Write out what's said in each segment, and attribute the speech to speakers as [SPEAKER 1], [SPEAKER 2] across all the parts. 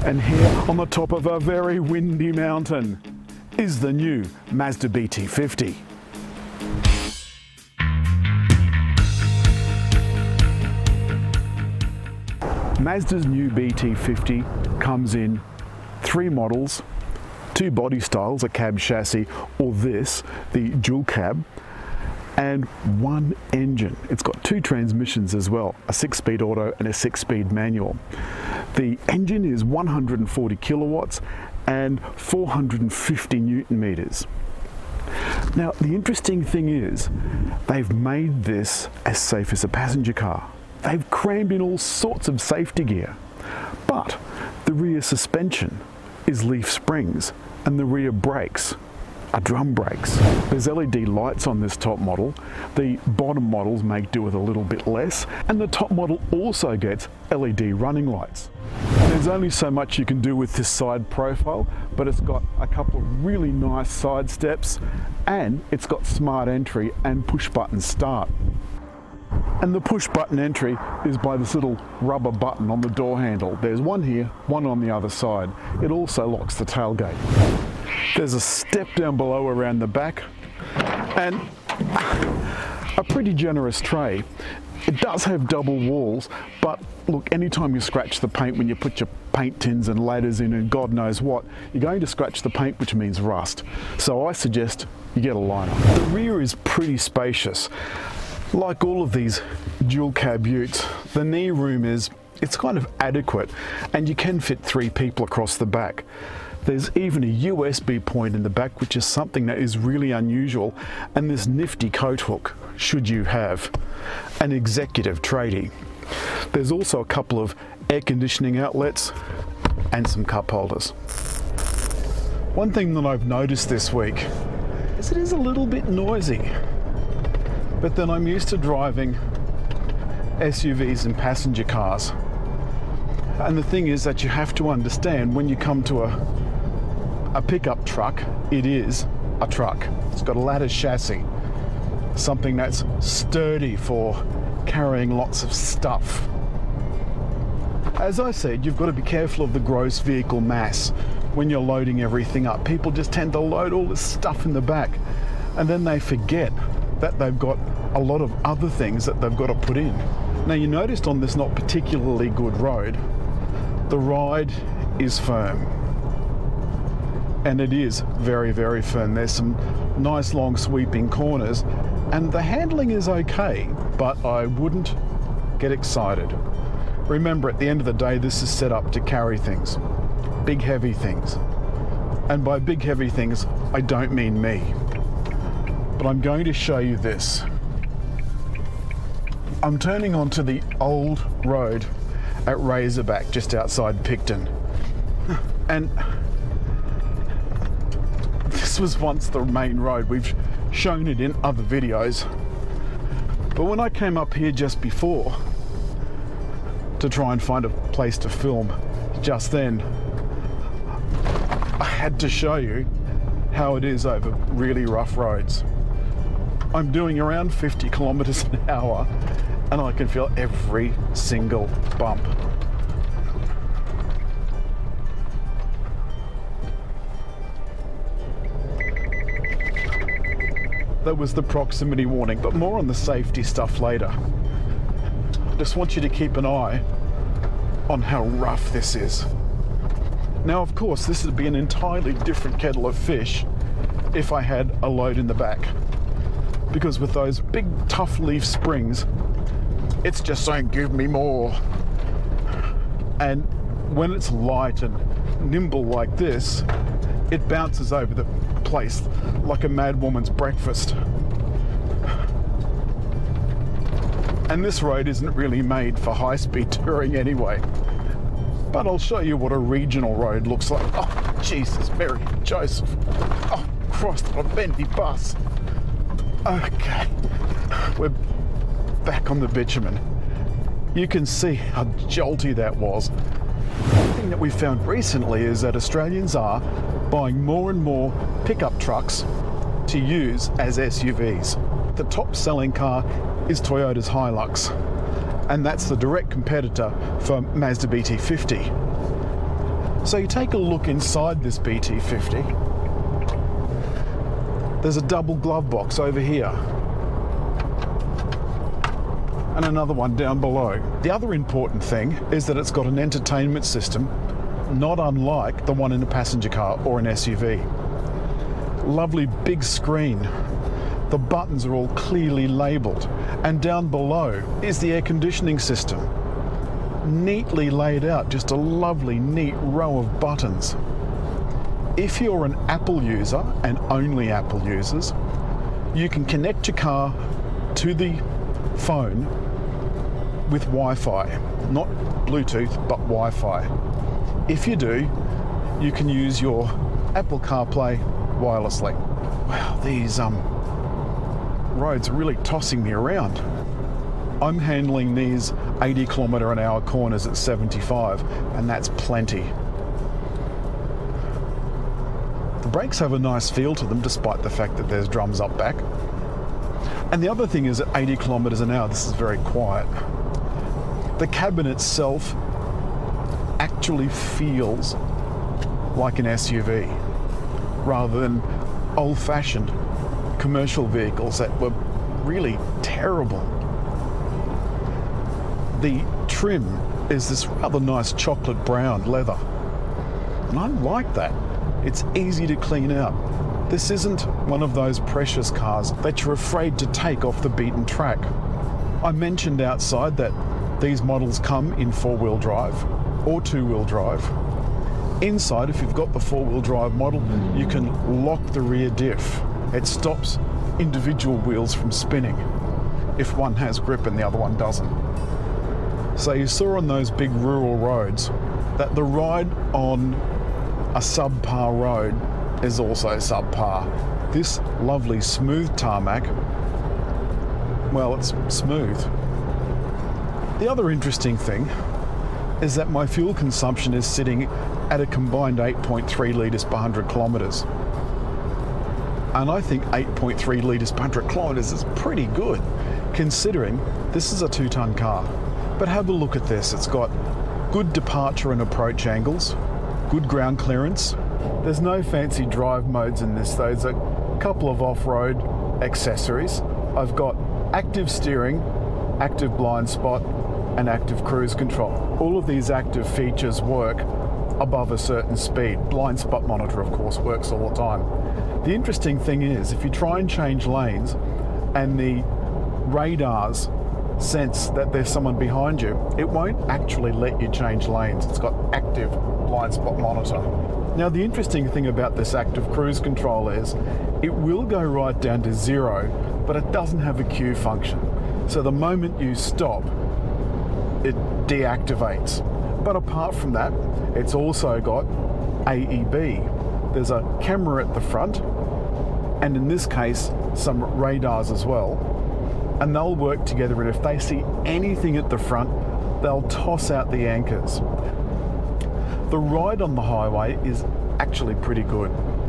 [SPEAKER 1] And here on the top of a very windy mountain is the new Mazda BT50. Mazda's new BT50 comes in 3 models, 2 body styles, a cab chassis or this, the dual cab, and 1 engine. It's got 2 transmissions as well, a 6-speed auto and a 6-speed manual. The engine is 140 kilowatts and 450 Newton meters. Now, the interesting thing is they've made this as safe as a passenger car. They've crammed in all sorts of safety gear, but the rear suspension is leaf springs and the rear brakes are drum brakes. There's LED lights on this top model. The bottom models make do with a little bit less, and the top model also gets LED running lights. There's only so much you can do with this side profile, but it's got a couple of really nice side steps, and it's got smart entry and push button start. And the push button entry is by this little rubber button on the door handle. There's one here, one on the other side. It also locks the tailgate. There's a step down below around the back and a pretty generous tray. It does have double walls, but look, anytime you scratch the paint when you put your paint tins and ladders in and God knows what, you're going to scratch the paint, which means rust. So I suggest you get a liner. The rear is pretty spacious. Like all of these dual cab utes, the knee room it's kind of adequate, and you can fit 3 people across the back. There's even a USB point in the back, which is something that is really unusual, and this nifty coat hook, should you have an executive tradie. There's also a couple of air conditioning outlets and some cup holders. One thing that I've noticed this week is it is a little bit noisy, but then I'm used to driving SUVs and passenger cars. And the thing is that you have to understand when you come to a pickup truck, it is a truck. It's got a lattice chassis, something that's sturdy for carrying lots of stuff. As I said, you've got to be careful of the gross vehicle mass when you're loading everything up. People just tend to load all this stuff in the back, and then they forget that they've got a lot of other things that they've got to put in. Now, you noticed on this not particularly good road, the ride is firm. And it is very, very firm. There's some nice long sweeping corners, and the handling is okay, but I wouldn't get excited. Remember, at the end of the day, this is set up to carry things, big heavy things. And by big heavy things, I don't mean me. But I'm going to show you this. I'm turning onto the old road at Razorback, just outside Picton. And this was once the main road. We've shown it in other videos. But when I came up here just before to try and find a place to film just then, I had to show you how it is over really rough roads. I'm doing around 50 kilometers an hour and I can feel every single bump. That was the proximity warning, but more on the safety stuff later. Just want you to keep an eye on how rough this is. Now, of course, this would be an entirely different kettle of fish if I had a load in the back. Because with those big tough leaf springs, it's just saying, give me more. And when it's light and nimble like this, it bounces over the place like a mad woman's breakfast. And this road isn't really made for high-speed touring anyway. But I'll show you what a regional road looks like. Oh, Jesus, Mary, Joseph. Oh, Christ, what a bendy bus. Okay, we're back on the bitumen. You can see how jolty that was. One thing that we found recently is that Australians are buying more and more pickup trucks to use as SUVs. The top selling car is Toyota's Hilux, and that's the direct competitor for Mazda BT50. So you take a look inside this BT50. There's a double glove box over here. And another one down below. The other important thing is that it's got an entertainment system, not unlike the one in a passenger car or an SUV. Lovely big screen. The buttons are all clearly labelled. And down below is the air conditioning system. Neatly laid out, just a lovely, neat row of buttons. If you're an Apple user, and only Apple users, you can connect your car to the phone with Wi-Fi. Not Bluetooth, but Wi-Fi. If you do, you can use your Apple CarPlay wirelessly. Wow, these roads are really tossing me around. I'm handling these 80km/h corners at 75, and that's plenty. The brakes have a nice feel to them, despite the fact that there's drums up back. And the other thing is, at 80km/h, this is very quiet. The cabin itself actually feels like an SUV, rather than old-fashioned commercial vehicles that were really terrible. The trim is this rather nice chocolate brown leather, and I like that. It's easy to clean out. This isn't one of those precious cars that you're afraid to take off the beaten track. I mentioned outside that these models come in 4-wheel drive or 2-wheel drive. Inside, if you've got the 4-wheel drive model, you can lock the rear diff. It stops individual wheels from spinning if one has grip and the other one doesn't. So you saw on those big rural roads that the ride on a subpar road is also subpar. This lovely smooth tarmac, well, it's smooth. The other interesting thing is that my fuel consumption is sitting at a combined 8.3 litres per 100 kilometres. And I think 8.3 litres per 100 kilometres is pretty good, considering this is a 2-ton car. But have a look at this. It's got good departure and approach angles, good ground clearance. There's no fancy drive modes in this. There's a couple of off-road accessories. I've got active steering, active blind spot, and active cruise control. All of these active features work above a certain speed. Blind spot monitor, of course, works all the time. The interesting thing is, if you try and change lanes and the radars sense that there's someone behind you, it won't actually let you change lanes. It's got active blind spot monitor. Now, the interesting thing about this active cruise control is it will go right down to 0, but it doesn't have a queue function. So the moment you stop, it deactivates. But apart from that, it's also got AEB. There's a camera at the front, and in this case, some radars as well. And they'll work together, and if they see anything at the front, they'll toss out the anchors. The ride on the highway is actually pretty good.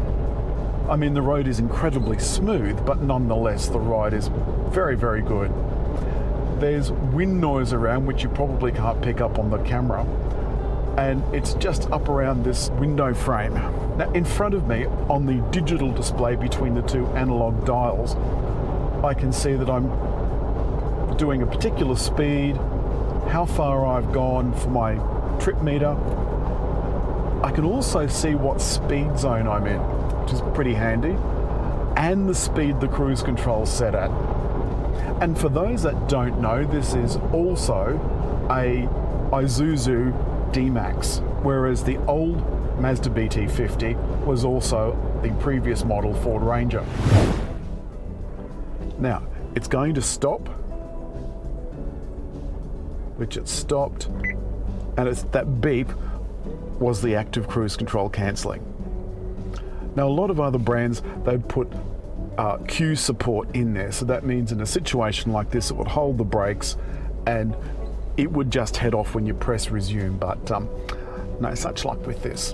[SPEAKER 1] I mean, the road is incredibly smooth, but nonetheless, the ride is very, very good. There's wind noise around, which you probably can't pick up on the camera, and it's just up around this window frame. Now, in front of me, on the digital display between the two analog dials, I can see that I'm doing a particular speed, how far I've gone for my trip meter. I can also see what speed zone I'm in, which is pretty handy, and the speed the cruise control's set at. And for those that don't know, this is also a Isuzu D-Max, whereas the old Mazda BT50 was also the previous model Ford Ranger. Now, it's going to stop, which it stopped, and it's that beep was the active cruise control cancelling. Now, a lot of other brands, they put queue support in there, so that means in a situation like this, it would hold the brakes and it would just head off when you press resume, but no such luck with this.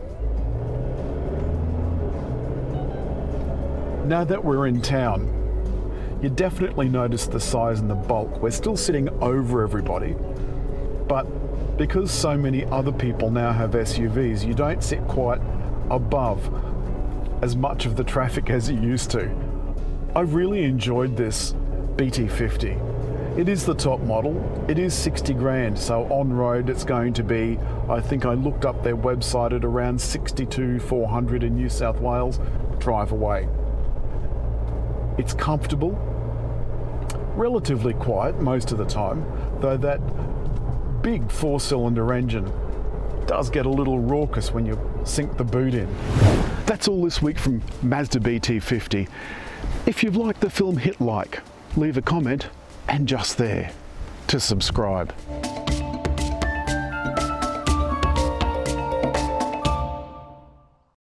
[SPEAKER 1] Now that we're in town, you definitely notice the size and the bulk. We're still sitting over everybody, but because so many other people now have SUVs, you don't sit quite above as much of the traffic as you used to. I really enjoyed this BT50. It is the top model. It is 60 grand, so on road it's going to be, I think I looked up their website, at around 62,400 in New South Wales, drive away. It's comfortable, relatively quiet most of the time, though that big 4-cylinder engine does get a little raucous when you sink the boot in. That's all this week from Mazda BT50. If you've liked the film, hit like, leave a comment, and just there to subscribe.